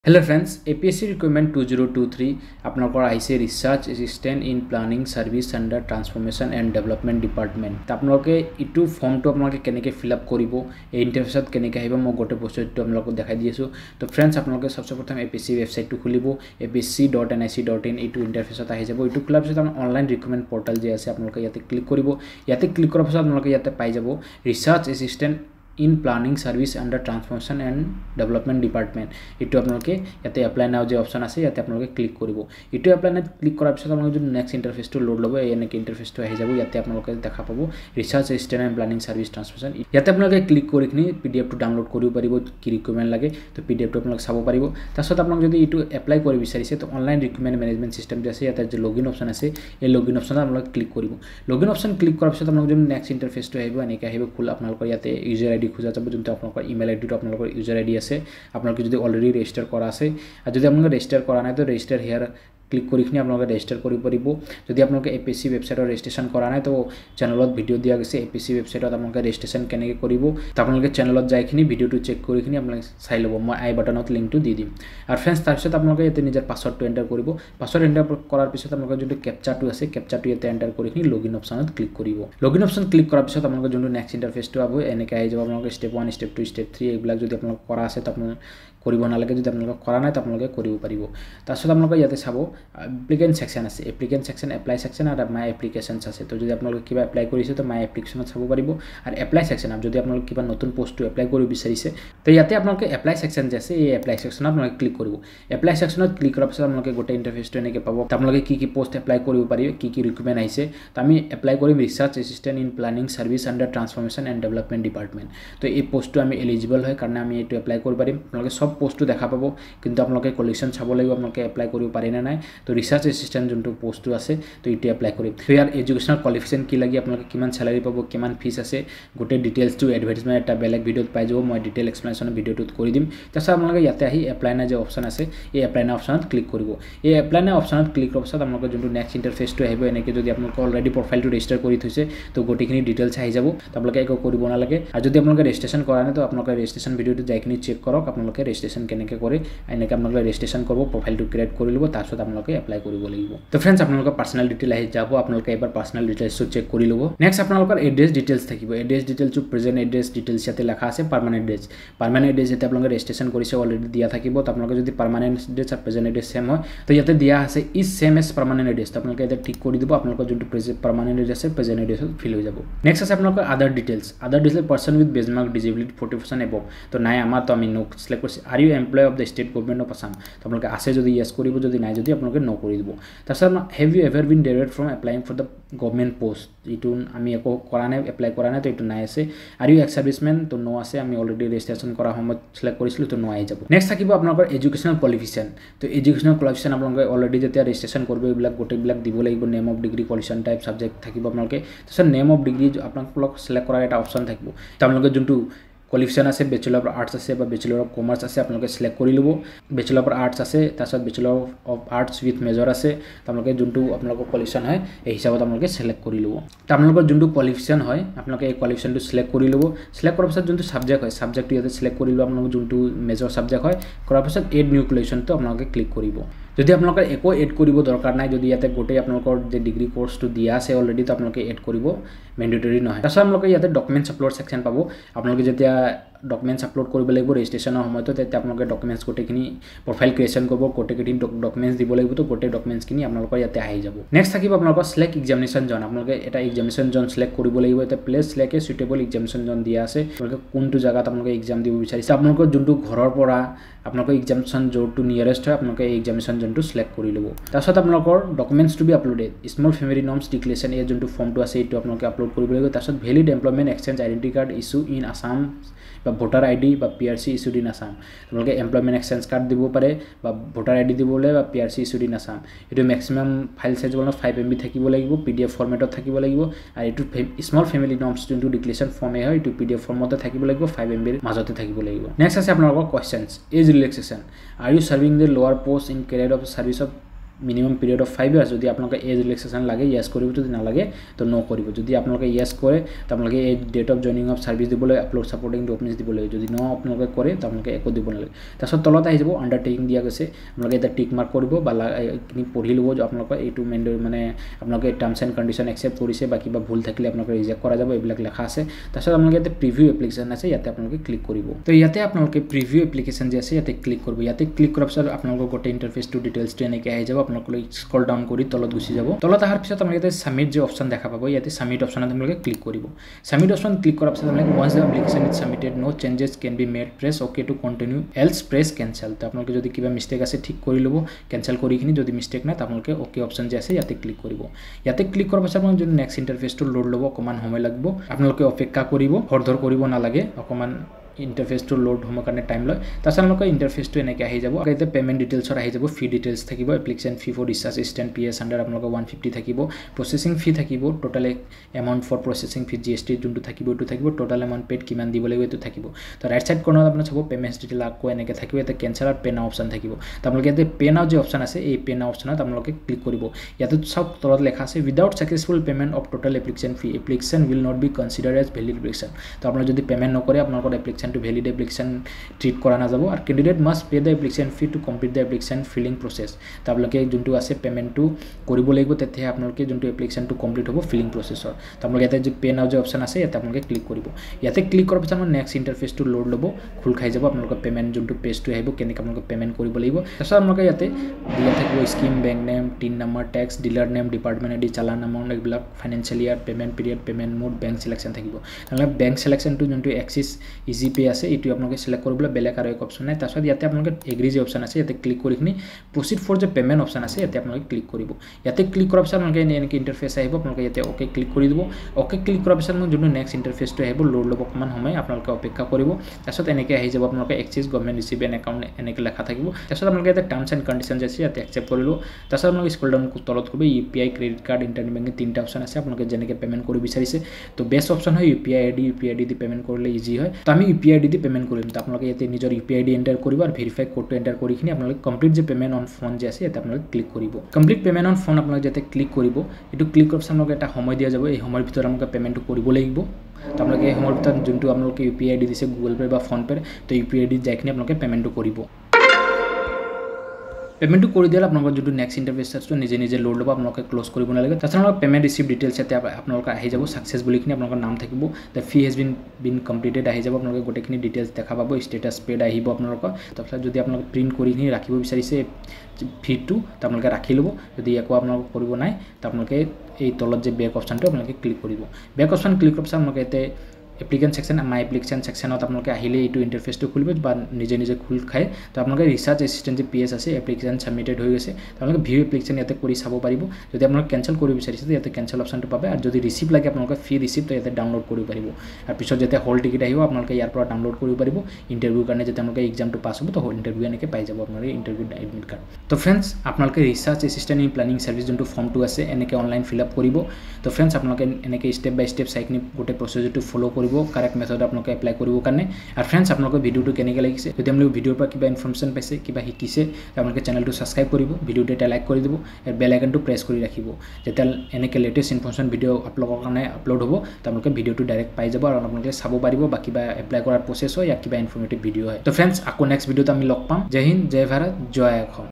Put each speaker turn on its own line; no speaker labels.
Hello friends, APSC Recruitment 2023 আপোনালোকৰ আহিছে research assistant in planning service under transformation and development department আপোনালোকে ইটো ফৰ্মটো আপোনালোকে কেনেকৈ ফিল আপ কৰিব এই ইন্টাৰফেসত কেনেকৈ আহিব মই গোটে বস্তুটো আপোনালোকক দেখাই দি আছো তো ফ্ৰেন্ডছ আপোনালোকে সবচে প্ৰথম APSC ওয়েবসাইটটো খুলিব apsc.nic.in ইটো ইন্টাৰফেসত আহি যাব ইটো খোলাৰ পিছত আমাৰ অনলাইন ৰিক্ৰুটমেন্ট পোৰ্টাল যে আছে আপোনালোকে ইয়াতে ক্লিক কৰিব ইয়াতে ক্লিক কৰাৰ পিছত আপোনালোকে ইয়াতে পাই যাব research assistant in planning service under transformation and development department ইটো আপোনালোকে ইয়াতে এপ্লাই নাও যে অপচন আছে ইয়াতে আপোনালোকে ক্লিক কৰিব ইটো এপ্লাই নাও ক্লিক কৰাৰ পিছত আপোনালোকে যদি নেক্সট ইন্টাৰফেসটো লোড ল'ব এনেকৈ ইন্টাৰফেসটো আহি যাব ইয়াতে আপোনালোকে দেখা পাব research assistant and planning service transformation ইয়াতে আপোনালোকে ক্লিক কৰি কিনি পিডিএফটো ডাউনলোড কৰিব পাৰিব কি ৰিকুইৰমেন্ট লাগে তো পিডিএফটো আপোনালোকে চাব পাৰিব তাৰপিছত আপোনালোকে যদি ইটো এপ্লাই কৰিব বিচাৰিছে তো অনলাইন ৰিক্ৰুটমেন্ট মেনেজমেন্ট সিস্টেম যে আছে ইয়াতে যে লগইন অপচন আছে এই লগইন অপচনত আপোনালোকে ক্লিক কৰিব লগইন অপচন ক্লিক কৰাৰ পিছত আপোনালোকে যদি নেক্সট ইন্টাৰফেসটো আহিব এনেকৈ আহিব খোল আপোনালোকৰ ইয়াতে ইউজাৰ আইডি খোজা যাব যোনটো আপোনালোকৰ ইমেইল আইডিটো আপোনালোকৰ ইউজাৰ আইডি আছে আপোনালোকে যদি অলৰেডি ৰেজিষ্টাৰ কৰা আছে আৰু যদি আপোনালোকে ৰেজিষ্টাৰ কৰা নাই তো ৰেজিষ্টাৰ হিয়াৰ ক্লিক কৰি কিনি আপোনালোকে ৰেজিষ্টাৰ কৰিব পাৰিব যদি আপোনালোকে APSC ওয়েবসাইটৰ ৰেজিষ্ট্ৰেচন কৰা নাই তো চেনেলত ভিডিও দিয়া গৈছে APSC ওয়েবসাইটত আপোনালোকে ৰেজিষ্ট্ৰেচন কেনেকৈ কৰিব তো আপোনালোকে চেনেলত যাই কিনি ভিডিওটো চেক কৰি কিনি আপোনালোকে চাই ল'ব মই আই বাটনত লিংকটো দি দিম আৰু ফ্ৰেন্ডছ তাৰপিছত আপোনালোকে ইয়াতে নিজৰ পাছৱৰ্ডটো এণ্টাৰ কৰিব পাছৱৰ্ড এণ্টাৰ কৰাৰ পিছত আপোনালোকে যোনটো কেপচাটো আছে কেপচাটো ইয়াতে এণ্টাৰ কৰি কিনি লগইন অপচনত ক্লিক কৰিব লগইন অপচন ক্লিক কৰাৰ পিছত আপোনালোকে যোনটো নেক্সট ইন্টাৰফেসটো হ'ব এনেকৈ আহি যাব আপোনালোকে স্টেপ 1 স্টেপ 2 স্টেপ 3 এইবিলাক যদি আপোনালোকে কৰা আছে তো আপোনালোকে কৰিব নালাগে যদি আপোনালোকে কৰা নাই তো আপোনালোকে কৰিব পাৰিব তাৰপিছত আপোনালোকে ইয়াতে চাব এপ্লিকেন্ট সেকশন আছে এপ্লিকেন্ট সেকশন এপ্লাই সেকশন আৰু মাই এপ্লিকেশনছ আছে তো যদি আপোনালোকে কিবা এপ্লাই কৰিছে তো মাই এপ্লিকেশনত চাব পাৰিব আৰু এপ্লাই সেকশন আৰু যদি আপোনালোকে কিবা নতুন পোষ্টটো এপ্লাই কৰিব বিচাৰিছে তো ইয়াতে আপোনালোকে এপ্লাই সেকশন যে আছে এই এপ্লাই সেকশনত আপোনালোকে ক্লিক কৰিব এপ্লাই সেকশনত ক্লিক কৰাৰ পিছত আপোনালোকে গোটেই ইন্টাৰফেসটো এনেকৈ পাব আপোনালোকে কি পোষ্ট এপ্লাই কৰিব পাৰিব কি ৰিকুইৰমেন্ট আহিছে তো আমি এপ্লাই কৰিম research assistant in planning service under transformation and development department তো এই পোষ্টটো আমি এলিজিবল হয় কাৰণে আমি এইটো এপ্লাই কৰিব পাৰিম আপোনালোকে সব পোষ্টটো দেখা পাব কিন্তু আপোনালোকে কোলেকশন চাব লাগিব আপোনালোকে এপ্লাই কৰিব পাৰে না নাই তো ৰিসাৰ্চ এসিস্টেন্ট যোনটো পোষ্টটো আছে তো ইটো এপ্লাই কৰিম তো ইয়াৰ এডুকেশনাল কোৱালিফিকেশন কি লাগি আপোনালোকে কিমান স্যালাৰি পাব কিমান ফিজ আছে গোটেই ডিটেইলছটো এডভাৰটাইজমেন্ট এটা বেলেগ ভিডিওত পাই যাব মই ডিটেইল এক্সপ্লেনেশ্যন ভিডিওটোত কৰি দিম তাৰপিছত আপোনালোকে ইয়াতে আহি এপ্লাই না যে অপচন আছে এই এপ্লাই না অপচনত ক্লিক কৰিব এই এপ্লাই না অপচনত ক্লিক কৰাৰ পিছত আপোনালোকে যোনটো নেক্সট ইন্টাৰফেসটো আহিব এনেকৈ যদি আপোনালোকে অলৰেডি প্ৰফাইলটো ৰেজিষ্টাৰ কৰি থৈছে তো গোটেইখিনি ডিটেইলছ আহি যাব আপোনালোকে একো কৰিব নালাগে আৰু যদি আপোনালোকে ৰেজিষ্ট্ৰেচন কৰা নাই তো আপোনালোকে ৰেজিষ্ট্ৰেচন ভিডিওটো যাই কিনি চেক কৰক আপোনালোকে ৰেজিষ্ট্ৰেচন কেনেকৈ কৰে এনেকৈ আপোনালোকে ৰেজিষ্ট্ৰেচন কৰিব প্ৰফাইলটো ক্ৰিয়েট কৰি ল'ব তাৰপিছত আপোনালোকে এপ্লাই কৰিব লাগিব তো ফ্ৰেন্ডছ আপোনালোকৰ পাৰ্সোনাল ডিটেইল আহি যাব আপোনালোকে এবাৰ পাৰ্সোনাল ডিটেইলছটো চেক কৰি ল'ব নেক্সট আপোনালোকৰ এড্ৰেছ ডিটেইলছ থাকিব এড্ৰেছ ডিটেইলছটো প্ৰেজেন্ট এড্ৰেছ ডিটেইলছ ইয়াতে লেখা আছে পাৰ্মানেন্ট এড্ৰেছ যেতিয়া আপোনালোকে ৰেজিষ্ট্ৰেচন কৰিছে অলৰেডি দিয়া থাকিব তো আপোনালোকে যদি পাৰ্মানেন্ট এড্ৰেছ আৰু প্ৰেজেন্ট এড্ৰেছ সেম হয় তো ইয়াতে দিয়া আছে is same as permanent address তো আপোনালোকে ইয়াতে ঠিক কৰি দিব আপোনালোকৰ যোনটো পাৰ্মানেন্ট এড্ৰেছ আছে প্ৰেজেন্ট এড্ৰেছত ফিল হৈ যাব নেক্সট আছে আপোনালোকৰ other details person with benchmark disability 40% above তো নাই আমাৰ তো আমি নো সিলেক্ট কৰিছে are you employ of the state government of Assam তো আপোনালোকে আছে যদি ইয়েস কৰিব যদি নাই যদি আপোনালোকে নো কৰি দিব তাৰপিছত have you ever been debarred from applying for the government post ইটো আমি একো কৰা নাই এপ্লাই কৰা নাই তো ইটো নাই আছে আর ইউ এক্স সাৰ্ভিসমেন তো নো আছে আমি অলৰেডি ৰেজিষ্ট্ৰেচন কৰা সময়ত সিলেক্ট কৰিছিলো তো নো আহি যাব নেক্সট থাকিব আপোনালোকৰ এডুকেশনাল কোৱালিফিকেশন তো এডুকেশনাল কোৱালিফিকেশন আপোনালোকে অলৰেডি যেতিয়া ৰেজিষ্ট্ৰেচন কৰিব এইবিলাক গোটেইবিলাক দিব লাগিব name of degree qualification type subject থাকিব আপোনালোকে তাৰপিছত নেম অফ ডিগ্ৰী আপোনালোকক সিলেক্ট কৰাৰ এটা অপচন থাকিব তো আপোনালোকে যোনটো কোৱালিফিকেশন আছে ব্যাচেলৰ অফ আৰ্টছ আছে বা ব্যাচেলৰ অফ কমাৰ্চ আছে আপোনালোকে সিলেক্ট কৰি ল'ব ব্যাচেলৰ অফ আৰ্টছ আছে তাৰপিছত bachelor of arts with major আছে আপোনালোকে যোনটো আপোনালোকৰ কোৱালিফিকেশন হয় এই হিচাপত আপোনালোকে সিলেক্ট কৰি ল'ব তো আপোনালোকৰ যোনটো কোৱালিফিকেশন হয় আপোনালোকে এই কোৱালিফিকেশনটো সিলেক্ট কৰি ল'ব সিলেক্ট কৰাৰ পিছত যোনটো সাবজেক্ট হয় সাবজেক্টটো ইয়াতে সিলেক্ট কৰি ল'ব আপোনালোকৰ যোনটো মেজৰ সাবজেক্ট হয় কৰাৰ পিছত এড নিউ কোৱালিফিকেশনটো আপোনালোকে ক্লিক কৰিব যদি আপোনালোকৰ একো এড কৰিব দৰকাৰ নাই যদি ইয়াতে গোটেই আপোনালোকৰ যে ডিগ্ৰী কোৰ্সটো দিয়া আছে অলৰেডি তো আপোনালোকে এড কৰিব মেন্ডেটৰি নহয় তাৰপিছত আপোনালোকে ইয়াতে ডকুমেন্টছ আপলোড সেকশন পাব আপোনালোকে যেতিয়া ডকুমেন্টছ আপলোড কৰিব লাগিব ৰেজিষ্ট্ৰেচনৰ সময়ত তেতিয়া আপোনালোকে ডকুমেন্টছ গোটেইখিনি প্ৰফাইল ক্ৰিয়েচন কৰিব গোটেইখিনি ডকুমেন্টছ দিব লাগিব তো গোটেই ডকুমেন্টছখিনি আপোনালোকৰ ইয়াতে আহি যাব নেক্সট থাকিব আপোনালোকৰ সিলেক্ট এক্সামিনেশ্যন জন আপোনালোকে এটা এক্সামিনেশ্যন জন সিলেক্ট কৰিব লাগিব এটা প্লেস সিলেক্ট সুইটেবল এক্সামিনেশ্যন জন দিয়া আছে আপোনালোকে কোনটো জায়গাত আপোনালোকে এক্সাম দিব বিচাৰিছে আপোনালোকৰ যোনটো ঘৰৰ পৰা আপোনালোকৰ এক্সামিনেশ্যন জনটো নিয়াৰেষ্ট হয় আপোনালোকে এই এক্সামিনেশ্যন জনটো সিলেক্ট কৰি ল'ব তাৰপিছত আপোনালোকৰ documents to be uploaded small family norms declaration এই যোনটো ফৰ্মটো আছে এইটো আপোনালোকে আপলোড কৰিব লাগিব তাৰপিছত valid employment exchange identity card issue in Assam বা ভোটাৰ আইডি বা PRC ইছ্যুড ইন আসাম আপোনালোকে এমপ্লয়মেণ্ট এক্সচেঞ্জ কাৰ্ড দিব পাৰে বা ভোটাৰ আইডি দিবলৈ বা PRC ইছ্যুড ইন আসাম এইটো ম্যাক্সিমাম ফাইল সাইজ বলন 5 MB থাকিব লাগিব PDF ফৰমেটত থাকিব লাগিব আৰু এইটো স্মল ফেমিলি নৰ্মছ যোনটো ডিক্লেৰেশ্যন ফৰ্ম হয় এইটো PDF ফৰ্মতে থাকিব লাগিব 5 MB মাজতে থাকিব লাগিব নেক্সট আছে আপোনালোকৰ questions age relaxation are you serving the lower post in career of service of minimum period of 5 years যদি আপোনালোকে এজ ৰিলেক্সেশ্যন লাগে ইয়েছ কৰিব যদি নালাগে তো নো কৰিব যদি আপোনালোকে ইয়েছ কৰে তো আপোনালোকে এই date of joining of service দিবলৈ আপলোড সাপোৰ্টিং ডকুমেন্টছ দিবলৈ যদি নো আপোনালোকে কৰে তো আপোনালোকে একো দিব নালাগে তাৰছত তলত আহি যাব আন্ডাৰটেকিং দিয়া গৈছে আপোনালোকে এটা টিক মাৰ্ক কৰিব বা কিনি পঢ়ি লব যে আপোনালোকে এইটো মানে আপোনালোকে টাৰ্মছ এণ্ড কণ্ডিশ্যন একসেপ্ট কৰিছে বা কিবা ভুল থাকিলে আপোনালোকে ৰিজেক্ট কৰা যাব এইবিলাক লেখা আছে তাৰছত আপোনালোকে ইয়াতে প্ৰিভিউ এপ্লিকেশ্যন আছে ইয়াতে আপোনালোকে ক্লিক কৰিব তো ইয়াতে আপোনালোকে প্ৰিভিউ এপ্লিকেশ্যন যে আছে ইয়াতে ক্লিক কৰিব ইয়াতে ক্লিক কৰাৰ পিছত আপোনালোকৰ গোটে ইন্টাৰফেসটো ডিটেইলছটো এনেকৈ আহি যাব আপোনালোকে স্ক্ৰল ডাউন কৰি তলত গুচি যাব তলত আহাৰ পিছত আপোনালোকে ইয়াতে সাবমিট যে অপচন দেখা পাব ইয়াতে সাবমিট অপচনত আপোনালোকে ক্লিক কৰিব সাবমিট অপচন ক্লিক কৰাৰ পিছত আপোনালোকে once the application is submitted no changes can be made press okay to continue else press cancel তো আপোনালোকে যদি কিবা মিস্টেক আছে ঠিক কৰি লব ক্যান্সেল কৰি কিনি যদি মিস্টেক না আপোনালোকে ওকে অপচন যে আছে ইয়াতে ক্লিক কৰিব ইয়াতে ক্লিক কৰাৰ পিছত আপোনালোকে যদি নেক্সট ইন্টাৰফেসটো লোড ল'ব অকমান সময় লাগিব আপোনালোকে অপেক্ষা কৰিব হৰধৰ কৰিব নালাগে অকমান ইন্টাৰফেসটো লোড হোৱাৰ কাৰণে টাইম লয় তাৰছত আপোনালোকৰ ইন্টাৰফেসটো এনেকৈ আহি যাব ইয়াতে পেমেন্ট ডিটেইলছৰ আহি যাব ফি ডিটেইলছ থাকিব application fee for research assistant PS under আপোনালোকৰ 150 থাকিব প্ৰসেসিং ফি থাকিব total amount for processing fee GST যোনটো থাকিব এটো থাকিব টোটাল এমাউন্ট পেড কিমান দিব লাগিব এটো থাকিব তো ৰাইট সাইড কৰ্নাৰত আপোনাৰ চাব পেমেন্টছ ডিটেইল আকৌ এনেকৈ থাকিব ইয়াতে কেনসেল আৰু পে নাও অপচন থাকিব তো আপোনালোকে ইয়াতে পে নাও যে অপচন আছে এই পে নাও অপচনত আপোনালোকে ক্লিক কৰিব ইয়াতে সব তলত লেখা আছে without successful payment of total application fee application will not be considered as valid application তো আপোনালোকে যদি পেমেন্ট নকৰে আপোনালোকৰ এপ্লিকেশ্যনটো ভ্যালিড এপ্লিকেশ্যন ট্ৰিট কৰা না যাব আৰু candidate must pay the application fee to complete the application filling process তো আপোনালোকে যোনটো আছে পেমেন্টটো কৰিব লাগিব তেতিয়া আপোনালোকে যোনটো এপ্লিকেশ্যনটো কমপ্লিট হ'ব ফিলিং প্ৰসেছৰ তো আপোনালোকে ইয়াতে যে পে নাও যে অপচন আছে ইয়াতে আপোনালোকে ক্লিক কৰিব ইয়াতে ক্লিক কৰাৰ পিছত নেক্সট ইন্টাৰফেসটো লোড ল'ব খুল খাই যাব আপোনালোকৰ পেমেন্ট যোনটো পেজটো আহিব কেনেকৈ আপোনালোকে পেমেন্ট কৰিব লাগিব তাৰপিছত আপোনালোকে ইয়াতে দিয়া থাকিব scheme bank name TIN number tax dealer name department ID challan amount এইবিলাক financial year payment period payment mode bank selection থাকিব আপোনালোকে বেংক সিলেকশ্যনটো যোনটো এক্সিছ ইজি পে আছে এইটো আপোনালোকে সিলেক্ট কৰিবলৈ বেলেগ আৰু এক অপচন নাই তাৰপিছত ইয়াতে আপোনালোকে এগ্ৰি যে অপচন আছে ইয়াতে ক্লিক কৰি কিনি প্ৰসিড ফৰ যে পেমেন্ট অপচন আছে ইয়াতে আপোনালোকে ক্লিক কৰিব ইয়াতে ক্লিক কৰাৰ পিছত আপোনালোকে এনেকৈ ইন্টাৰফেস আহিব আপোনালোকে ইয়াতে ওকে ক্লিক কৰি দিব ওকে ক্লিক কৰাৰ পিছত যোনটো নেক্সট ইন্টাৰফেসটো আহিব লোড ল'ব অকমান সময় আপোনালোকে অপেক্ষা কৰিব তাৰপিছত এনেকৈ আহি যাব আপোনালোকে এক্সিছ গভৰ্ণমেণ্ট ৰিচিপিয়েণ্ট একাউণ্ট এনেকৈ লেখা থাকিব তাৰপিছত আপোনালোকে ইয়াতে টাৰ্মছ এণ্ড কণ্ডিশ্যনছ আছে ইয়াতে একসেপ্ট কৰি লব তাৰপিছত আপোনালোকে স্ক্ৰল ডাউন তলত কৰিব UPI credit card internet banking তিনিটা অপচন আছে আপোনালোকে যেনেকৈ পেমেন্ট কৰিব বিচাৰিছে তো বেষ্ট অপচন হয় ইউপিআই আইডি দি পেমেন্ট কৰিলে ইজি হয় তো আমি ইউপিআই আইডি দি পেমেন্ট কৰিম তো আপোনালোকে ইয়াতে নিজৰ ইউপিআই আইডি এণ্টাৰ কৰিব আৰু ভেৰিফাই কোডটো এণ্টাৰ কৰি কিনি আপোনালোকে কমপ্লিট যে পেমেন্ট অন ফোন যে আছে ইয়াতে আপোনালোকে ক্লিক কৰিব কমপ্লিট পেমেন্ট অন ফোন আপোনালোকে যাতে ক্লিক কৰিব এটো ক্লিক কৰাৰ পিছত আপোনালোকে এটা সময় দিয়া যাব এই সময়ৰ ভিতৰত আপোনালোকে পেমেন্টটো কৰিব লাগিব তো আপোনালোকে এই সময়ৰ ভিতৰত যোনটো আপোনালোকে ইউপিআই আইডি দিছে গুগল পে বা ফোন পে তো ইউপিআই আইডি যাই কিনি আপোনালোকে পেমেন্টটো কৰিব পেমেন্টটো কৰি দিলে আপোনালোকৰ যোনটো নেক্সট ইন্টাৰফেসটো নিজে লোড ল'ব আপোনালোকে ক্লোজ কৰিব নালাগে তাৰপিছত আপোনালোকৰ পেমেন্ট ৰিচিভ ডিটেইলছ ইয়াতে আপোনালোকে আহি যাব সাকসেছ বুলি কিনি আপোনালোকৰ নাম থাকিব the fee has been completed আহি যাব আপোনালোকে গোটেইখিনি ডিটেইলছ দেখা পাব ষ্টেটাছ পেড আহিব আপোনালোকৰ তাৰপিছত যদি আপোনালোকে প্ৰিন্ট কৰি কিনি ৰাখিব বিচাৰিছে ফিটো তো আপোনালোকে ৰাখি ল'ব যদি একো আপোনালোকে কৰিব নাই তো আপোনালোকে এই তলত যে বেক অপচনটো আপোনালোকে ক্লিক কৰিব বেক অপচন ক্লিক কৰাৰ পিছত আপোনালোকে ইয়াতে এপ্লিকেশ্যন সেকশন মাই এপ্লিকেশ্যন সেকশনত আপোনালোকে আহিলে এইটো ইন্টাৰফেসটো খুলিব বা নিজে খুল খায় তো আপোনালোকে ৰিচাৰ্জ এচিষ্টেণ্ট যে পিএছ আছে এপ্লিকেশ্যন সাবমিটেড হৈ গৈছে আপোনালোকে ভিউ এপ্লিকেশ্যন ইয়াতে কৰি চাব পাৰিব যদি আপোনালোকে কেনসেল কৰিব বিচাৰিছে ইয়াতে কেনসেল অপচনটো পাবে আৰু যদি ৰিচিপ্ট লাগে আপোনালোকে ফি ৰিচিপ্ট তো ইয়াতে ডাউনলোড কৰিব পাৰিব আৰু পিছত যেতিয়া হল টিকেট আহিব আপোনালোকে ইয়াৰ পৰা ডাউনলোড কৰিব পাৰিব ইণ্টাৰভিউৰ কাৰণে যেতিয়া আপোনালোকে এক্সামটো পাছ হ'ব তো হল ইণ্টাৰভিউ এনেকৈ পাই যাব আপোনালোকে ইণ্টাৰভিউ এডমিট কাৰ্ড তো ফ্ৰেণ্ডছ আপোনালোকে research assistant in planning service যোনটো ফৰ্মটো আছে এনেকৈ অনলাইন ফিল আপ কৰিব তো ফ্ৰেণ্ডছ আপোনালোকে এনেকৈ ষ্টেপ বাই ষ্টেপ চাই কিনি গোটেই প্ৰচেছৰটো ফ'ল' কৰিব কাৰেক্ট মেথড আপোনালোকে এপ্লাই কৰিব কাৰণে আৰু ফ্ৰেণ্ডছ আপোনালোকৰ ভিডিঅ'টো কেনেকৈ লাগিছে যদি আপোনালোকে ভিডিঅ'ৰ পৰা কিবা ইনফৰমেশ্যন পাইছে কিবা শিকিছে আপোনালোকে চেনেলটো ছাবস্ক্ৰাইব কৰিব ভিডিঅ'টো এটা লাইক কৰি দিব আৰু বেল আইকনটো প্ৰেছ কৰি ৰাখিব যেতিয়া এনেকৈ লেটেষ্ট ইনফৰমেশ্যন ভিডিঅ' আপোনালোকৰ কাৰণে আপলোড হ'ব আপোনালোকে ভিডিঅ'টো ডাইৰেক্ট পাই যাব আৰু আপোনালোকে চাব পাৰিব বা কিবা এপ্লাই কৰাৰ প্ৰচেছ হয় বা কিবা ইনফৰমেটিভ ভিডিঅ' হয় তো ফ্ৰেণ্ডছ আকৌ নেক্সট ভিডিঅ'ত আমি লগ পাম জয় হিন্দ জয় ভাৰত জয় অসম